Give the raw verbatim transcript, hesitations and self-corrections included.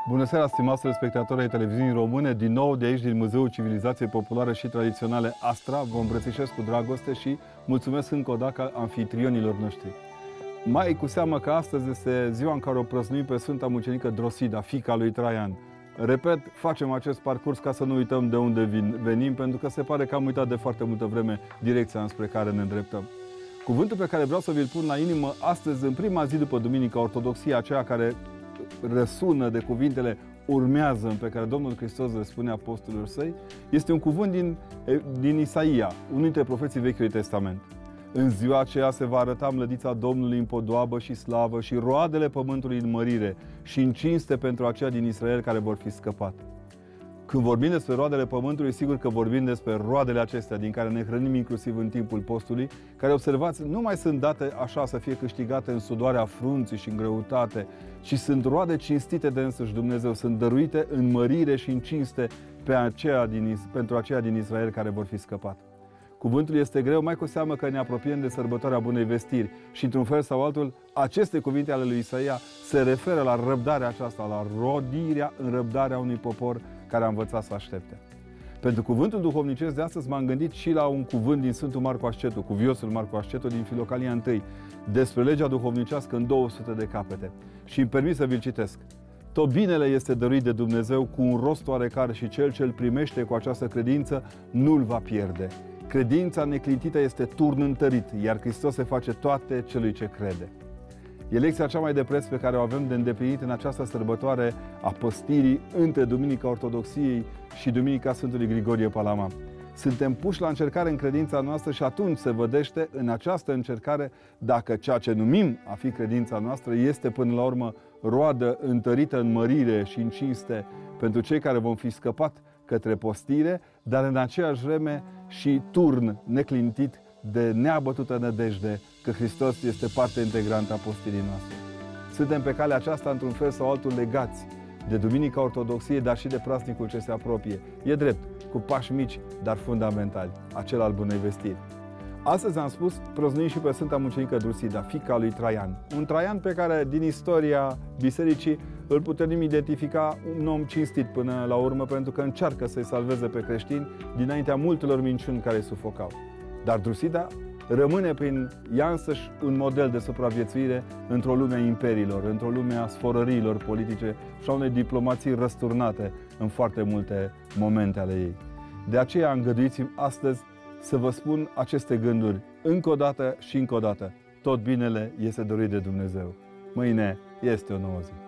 Bună seara, stimați telespectatori ai televiziunii române, din nou de aici, din Muzeul Civilizației Populare și Tradiționale Astra. Vă îmbrățișez cu dragoste și mulțumesc încă o dată anfitrionilor noștri. Mai cu seamă că astăzi este ziua în care o prăznuim pe Sfânta Mucenică Drosida, fiica lui Traian. Repet, facem acest parcurs ca să nu uităm de unde vin, venim, pentru că se pare că am uitat de foarte multă vreme direcția înspre care ne îndreptăm. Cuvântul pe care vreau să vi-l pun la inimă astăzi, în prima zi după Duminica Ortodoxie, aceea care răsună de cuvintele urmează, pe care Domnul Hristos le spune apostolilor săi, este un cuvânt din, din Isaia, unul dintre profeții Vechiului Testament. În ziua aceea se va arăta mlădița Domnului în podoabă și slavă și roadele pământului în mărire și în cinste pentru aceia din Israel care vor fi scăpat. Când vorbim despre roadele pământului, sigur că vorbim despre roadele acestea din care ne hrănim inclusiv în timpul postului, care, observați, nu mai sunt date așa să fie câștigate în sudoarea frunții și în greutate, ci sunt roade cinstite de însuși Dumnezeu, sunt dăruite în mărire și în cinste pe aceea din, pentru aceia din Israel care vor fi scăpat. Cuvântul este greu, mai cu seamă că ne apropiem de sărbătoarea Bunei Vestiri și, într-un fel sau altul, aceste cuvinte ale lui Isaia se referă la răbdarea aceasta, la rodirea în răbdarea unui popor care a învățat să aștepte. Pentru cuvântul duhovnicesc de astăzi m-am gândit și la un cuvânt din Sfântul Marcu Ascetu, cuviosul Marcu Ascetu din Filocalia întâi, despre legea duhovnicească în două sute de capete. Și îmi permit să vi-l citesc. Tot binele este dăruit de Dumnezeu cu un rost oarecare și cel ce îl primește cu această credință nu-l va pierde. Credința neclintită este turn întărit, iar Hristos se face toate celui ce crede. E lecția cea mai de preț pe care o avem de îndeplinit în această sărbătoare a păstirii între Duminica Ortodoxiei și Duminica Sfântului Grigorie Palama. Suntem puși la încercare în credința noastră și atunci se vedește în această încercare dacă ceea ce numim a fi credința noastră este până la urmă roadă întărită în mărire și în cinste pentru cei care vom fi scăpat către postire, dar în aceeași vreme și turn neclintit de neabătută nădejde că Hristos este parte integrantă a postirii noastre. Suntem pe calea aceasta într-un fel sau altul legați de Duminica Ortodoxiei, dar și de praznicul ce se apropie. E drept, cu pași mici, dar fundamentali, acela al Bunei Vestiri. Astăzi am spus, prăznuim și pe Sfânta Mucenică Drosida, fiica lui Traian. Un Traian pe care din istoria bisericii îl putem identifica un om cinstit până la urmă, pentru că încearcă să-i salveze pe creștini dinaintea multelor minciuni care îi sufocau. Dar Drosida rămâne prin ea însăși un model de supraviețuire într-o lume a imperiilor, într-o lume a sforăriilor politice și a unei diplomații răsturnate în foarte multe momente ale ei. De aceea îngăduiți-mi astăzi să vă spun aceste gânduri încă o dată și încă o dată. Tot binele este dorit de Dumnezeu. Mâine este o nouă zi.